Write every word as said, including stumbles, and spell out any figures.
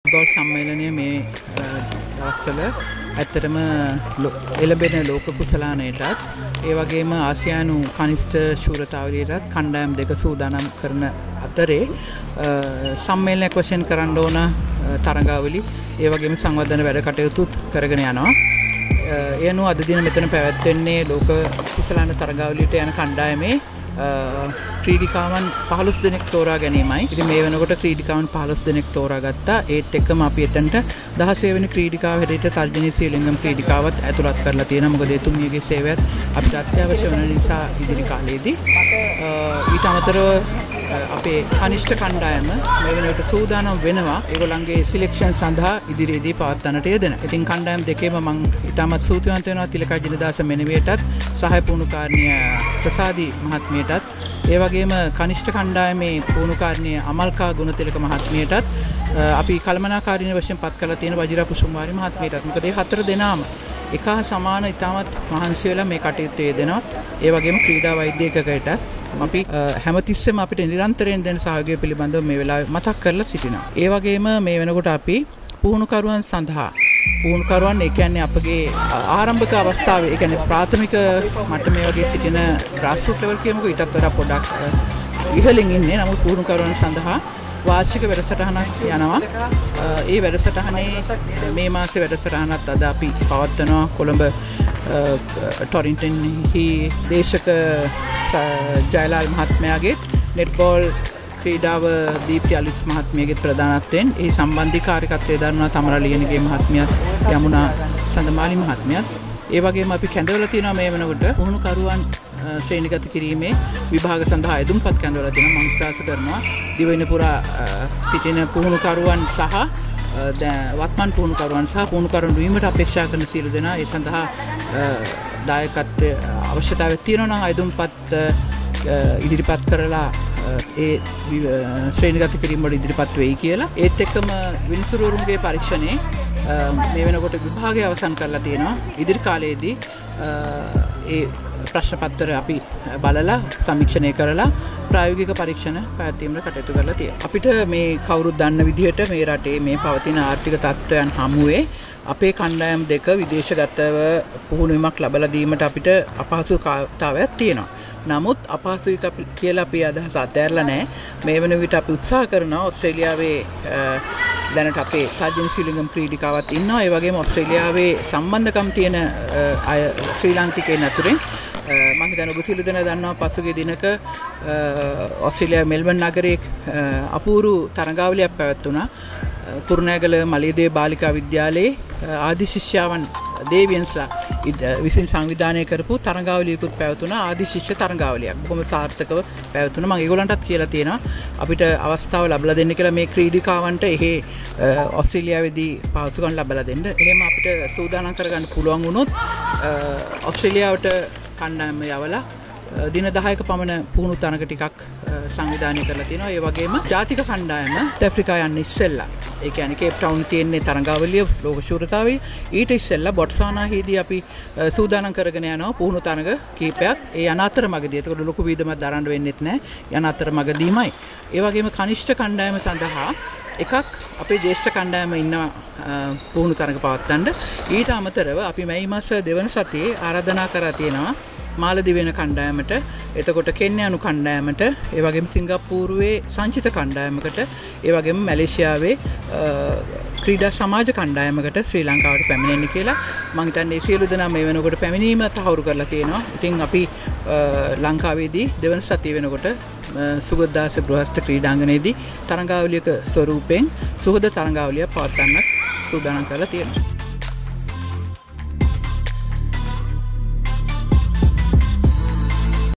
Goal සම්මේලනය මේ දවස්වල ඇත්තටම එළඹෙන ලෝක කුසලානයටත් ඒ වගේම ආසියානු කනිෂ්ඨ ශූරතාවලියටත් කණ්ඩායම් දෙක සූදානම් කරන අතරේ සම්මේලනයක් වශයෙන් කරන්න ඕන තරඟාවලි ඒ වගේම සංවර්ධන වැඩ කටයුතුත් කරගෙන යනවා. ඒ අනුව අද දින මෙතන පැවැත්වෙන්නේ ලෝක කුසලාන තරඟාවලියට යන කණ්ඩායමේ ක්‍රීඩිකාවන් පහළොස් දෙනෙක් තෝරා ගැනීමයි. ඉතින් මේ වෙනකොට ක්‍රීඩිකාවන් පහළොස් දෙනෙක් තෝරාගත්තා. ඒත් එක්කම අපි එතනට දහසය වෙනි ක්‍රීඩිකාව හැටියට තර්ජනී සීලිංගම් ක්‍රීඩිකාවත් ඇතුළත් කරලා තියෙනවා. මොකද එතුමියගේ සේවයත් අපිට අත්‍යවශ්‍ය වෙන නිසා ඉදිරි කාලයේදී ඊට අමතරව අපේ කනිෂ්ඨ කණ්ඩායම මේ වෙනකොට සූදානම් වෙනවා ඒගොල්ලන්ගේ සිලෙක්ෂන් සඳහා ඉදිරියේදී පවත්වන්නට යෙදෙන. ඉතින් කණ්ඩායම් දෙකේම මම ඉතාමත් ස්තුතිවන්ත වෙනවා තිලකා ජිනදාස මෙනවියටත් සහාය පුහුණුකාරණිය ප්‍රසාදී මහත්මියටත් ඒ වගේම කනිෂ්ඨ කණ්ඩායමේ පුහුණුකාරණිය අමල්කා ගුණතිලක මහත්මියටත් අපි කළමනාකාරිණී වශයෙන් පත් කරලා තියෙන වජිරා කුසුම්වාරි මහත්මියටත්. මොකද මේ හතර දෙනාම එක හා සමාන ඉතාමත් මහන්සි වෙලා මේ කටයුතු යෙදෙනවා. ඒ වගේම ක්‍රීඩා වෛද්‍ය එකකයට අපි හැමතිස්සෙම අපිට නිරන්තරයෙන් දෙන සහයෝගය පිළිබඳව මේ වෙලාවේ මතක් කරලා සිටිනවා. ඒ වගේම මේ වෙනකොට අපි පුහුණුකරුවන් සඳහා පුහුණුකරුවන් ඒ කියන්නේ අපගේ ආරම්භක අවස්ථාවේ ඒ කියන්නේ ප්‍රාථමික මට්ටමේ වගේ සිටින ග්‍රාස්රූට් ලෙවල් කියමුකෝ ඊටත් වඩා පොඩක් ඉහළින් ඉන්නේ. නමුත් පුහුණුකරුවන් සඳහා වාර්ෂික වැඩසටහනක් යනවා. ඒ වැඩසටහනේ මේ මාසේ වැඩසටහනත් අද අපි පවත්වනවා කොළඹ ටොරින්ටන්හි දේශක ජයලාල් මහත්මයාගේ නෙට්බෝල් ක්‍රීඩාව දීප්ති අලිස් මහත්මියගේ ප්‍රධානත්වයෙන් ඒ සම්බන්ධීකාරකත්වයේ දරනවා සමරා ලියනගේ මහත්මියත් යමුනා සඳමාලි මහත්මියත්. ඒ වගේම අපි කැඳවලා තියෙනවා මේ වෙනකොට පුහුණුකරුවන් ශ්‍රේණිගත කිරීමේ විභාග සඳහා එදුම්පත් කැඳවලා තියෙනවා. මම විශ්වාස කරනවා දිවයින පුරා සිටින පුහුණුකරුවන් සහ වත්මන් පුහුණුකරුවන් සහ පුහුණුකරුවන් වීමට අපේක්ෂා කරන සියලු දෙනා ඒ සඳහා දායකත්වයේ අවශ්‍යතාවය තියෙනවා නම් එදුම්පත් ඉදිරිපත් කරලා ඒ ශ්‍රේණිගත කිරීම වල ඉදිරිපත් වෙයි කියලා. ඒත් එක්කම විනිසුරුවරුන්ගේ පරීක්ෂණේ මේ වෙනකොට විභාගය අවසන් කරලා තියෙනවා. ඉදිරි කාලයේදී ඒ ප්‍රශ්න පත්‍ර අපි බලලා සමීක්ෂණය කරලා ප්‍රායෝගික පරීක්ෂණ පැවැත්වීමට කටයුතු කරලා තියෙනවා. අපිට මේ කවුරුත් දන්න විදිහට මේ රටේ මේ පවතින ආර්ථික තත්ත්වයන් හමුවේ අපේ කණ්ඩායම් දෙක විදේශගතව පුහුණුවීමක් ලබා දීමට අපිට අපහසුතාවයක් තියෙනවා. නමුත් අපහසුයි කියලා අපි අදහස අත්හැරලා නැහැ. මේ වෙන විට අපි උත්සාහ කරනවා ඔස්ට්‍රේලියාවේ දැනට අපේ තර්ජනී සීලිංගම් ක්‍රීඩිකාවක් ඉන්නවා. ඒ වගේම ඔස්ට්‍රේලියාවේ සම්බන්ධකම් තියෙන අය ශ්‍රී ලාංකිකයන් අතුරින් මම හිතන්නේ ඔබ සියලු දෙනා දන්නවා පසුගිය දිනක ඔස්ට්‍රේලියාවේ මෙල්බන් නගරයේ අපූරු තරඟාවලියක් පැවැත්වුණා. කුරුණෑගල මලියදේව බාලිකා විද්‍යාලයේ ආදි ශිෂ්‍යාවන් දේවියන්ස්ලා විසින් සංවිධානය කරපු තරඟාවලියකුත් පැවතුණා. ආදි ශිෂ්‍ය තරඟාවලියක්. බොහොම සාර්ථකව පැවතුණා. මම ඒගොල්ලන්ටත් කියලා තියෙනවා අපිට අවස්ථාව ලැබලා දෙන්න කියලා මේ ක්‍රීඩිකාවන්ට එහි ඔස්ට්‍රේලියාවේදී පහසුකම් ලැබලා දෙන්න. එහෙම අපිට සූදානම් කරගන්න පුළුවන් වුණොත් ඔස්ට්‍රේලියාවට කණ්ඩායම යවලා දින දහයක පමණ පුහුණු තරඟ ටිකක් සංවිධානය කරලා තියෙනවා. ඒ වගේම ජාතික කණ්ඩායම ඇෆ්‍රිකා යන්න ඉස්සෙල්ලා ඒ කියන්නේ කේප් ටවුන් තියෙන්නේ තරඟාවලිය ලෝක ශූරතාවයේ ඊට ඉස්සෙල්ලා බොට්ස්වානාහිදී අපි සූදානම් කරගෙන යනවා පුහුණු තරඟ කීපයක්. ඒ යන අතරමඟදී ඒකට ලොකු වීදමක් දරන්න වෙන්නෙත් නැහැ. යන අතරමඟදීමයි. ඒ වගේම කනිෂ්ඨ කණ්ඩායම සඳහා එකක් අපේ ජ්‍යෙෂ්ඨ කණ්ඩායම ඉන්නවා පුහුණු තරඟ පවත්වන්න. ඊට අමතරව අපි මැයි මාස දෙවන සතියේ ආරාධනා කරලා තියෙනවා මාලදිව වෙන කණ්ඩායමට, එතකොට කෙන්යානු කණ්ඩායමට, ඒ වගේම සිංගප්පූරුවේ සංචිත කණ්ඩායමකට, ඒ වගේම මැලේසියාවේ ක්‍රීඩා සමාජ කණ්ඩායමකට ශ්‍රී ලංකාවට පැමිණෙන්න කියලා. මම හිතන්නේ සියලු දෙනා මේ වෙනකොට පැමිණීම තහවුරු කරලා තියෙනවා. ඉතින් අපි ලංකාවේදී දෙවන සතිය වෙනකොට සුගතදාස ගෘහස්ත ක්‍රීඩාංගණයේදී තරඟාවලියක ස්වරූපයෙන් සුහද තරඟාවලියක් පවත්වන්නත් සූදානම් කරලා තියෙනවා.